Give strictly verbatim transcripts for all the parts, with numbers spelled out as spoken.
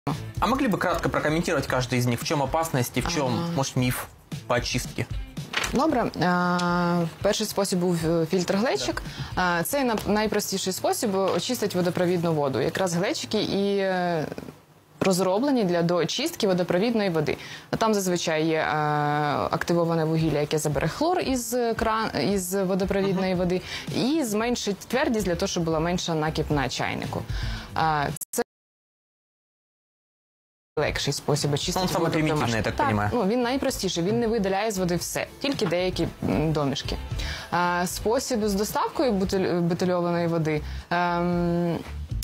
А могли бы кратко прокомментировать каждый из них? В чем опасность и в чем, ага. может, миф по очистке? Добре. Перший спосіб був фільтр-глечик. Да. Це найпростіший спосіб очистити водопровідну воду. Якраз глечики і розроблені для доочистки водопровідної води. Там зазвичай є активоване вугілля, яке забере хлор із, кран, із водопровідної uh-huh. води і зменшить твердість для того, щоб була менша накип на чайнику. Це легший спосіб очистити. Він саме примітивний, я так розумію. Ну, він найпростіший, він не видаляє з води все, тільки деякі домішки. А, спосіб з доставкою бутиль, бутильованої води. Ем,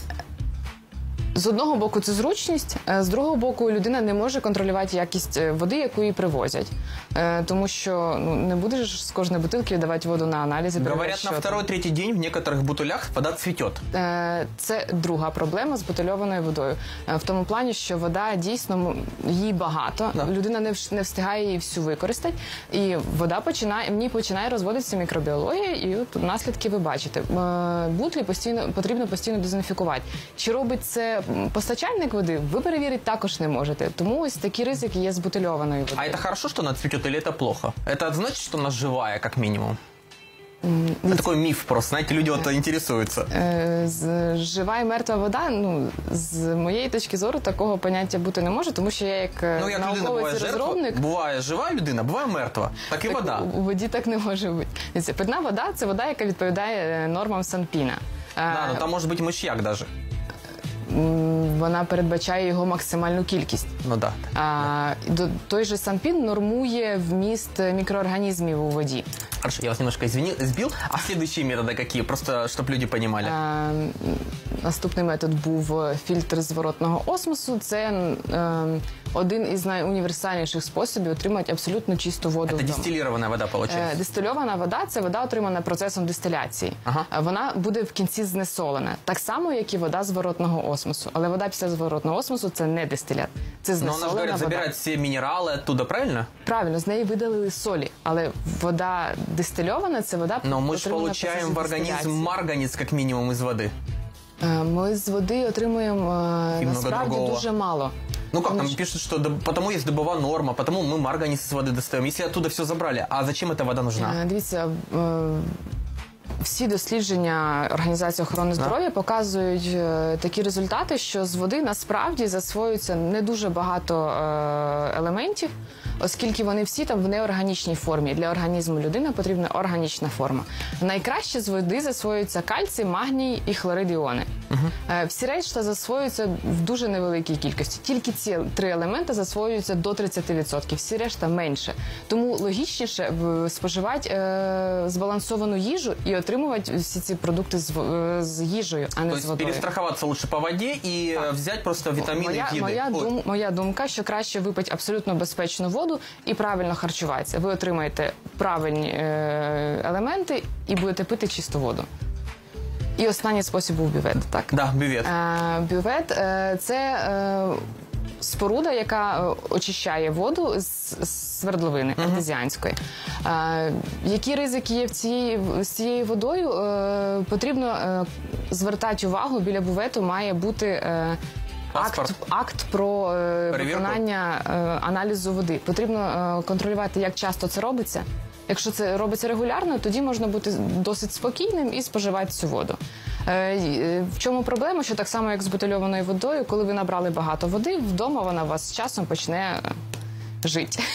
З одного боку це зручність, з другого боку людина не може контролювати якість води, яку їй привозять. Тому що ну, не будеш з кожної бутилки віддавати воду на аналізи. Говорять, на второй-третій день в некоторих бутилях вода цвіте. Це друга проблема з бутильованою водою. В тому плані, що вода дійсно, її багато, да. людина не, не встигає її всю використати, і вода починає, в ній починає розводитися мікробіологія, і от наслідки ви бачите. Бутлі постійно, потрібно постійно дезінфікувати. Чи робить це постачальник води, ви перевірити також не можете. Тому ось такі ризики є з бутильованою водою. А это хорошо, что она цветет, или это плохо? Это значит, что она живая, как минимум? Mm, это такой миф просто, знаете, люди вот интересуются. Жива і мертва вода, ну, з моєї точки зору, такого поняття бути не може, тому що я як ну, як науковець і розробник... Буває жива людина, буває мертва, так і так вода. У воді так не може бути. Питна вода – це вода, яка відповідає нормам Санпіна. Да, ну там може бути миш'як даже. Вона передбачає його максимальну кількість. Ну, да. А, до, той же Санпін нормує вміст мікроорганізмів у воді. Хорошо, я вас немножко извини, сбил. А следующие методы какие? Просто, чтобы люди понимали. А, наступний метод був фільтр зворотного осмосу. Це е, один із найуніверсальніших способів отримати абсолютно чисту воду вдома. Це дистилірована вода, виходить? Е, дистильована вода – це вода, отримана процесом дистиляції. Ага. Вона буде в кінці знесолена. Так само, як і вода зворотного осмосу. Але вода після зворотного осмосу – це не дистилят. Це знесолена вода. Но вона ж, говорять, забирає всі мінерали оттуда, правильно? Правильно, з неї видалили солі. Але вода дистильована – це вода, но мы же получаем в организм марганец, как минимум, из воды. Ми з води отримуємо насправді дуже мало. Ну как, там пишут, что потому есть добова норма, потому мы марганец из воды достаем. Если оттуда все забрали, а зачем эта вода нужна? Дивіться, всі дослідження Організації охорони здоров'я показують е, такі результати, що з води насправді засвоюється не дуже багато е, елементів, оскільки вони всі там в неорганічній формі. Для організму людини потрібна органічна форма. Найкраще з води засвоюється кальцій, магній і хлорид іони. Угу. Е, всі решта засвоюються в дуже невеликій кількості. Тільки ці три елементи засвоюються до тридцяти відсотків, всі решта менше. Тому логічніше споживати е, збалансовану їжу і отримувати всі ці продукти з, з їжею, а не тобто, з водою. перестрахуватися лучше по воді і так. взяти просто вітаміни моя, і їди. Моя, дум, моя думка, що краще випити абсолютно безпечну воду і правильно харчуватися. Ви отримаєте правильні е, елементи і будете пити чисту воду. І останній спосіб був бювет, так? Да, бювет. Е, бювет е, – це е, споруда, яка очищає воду з, з свердловини uh-huh. артезіанської. Е, які ризики є в цієї, з цією водою? Е, потрібно е, звертати увагу, біля бювету має бути е, акт, акт про е, виконання е, аналізу води. Потрібно е, контролювати, як часто це робиться. Якщо це робиться регулярно, тоді можна бути досить спокійним і споживати цю воду. Е, в чому проблема? Що так само, як з бутильованою водою, коли ви набрали багато води, вдома вона у вас з часом почне жити.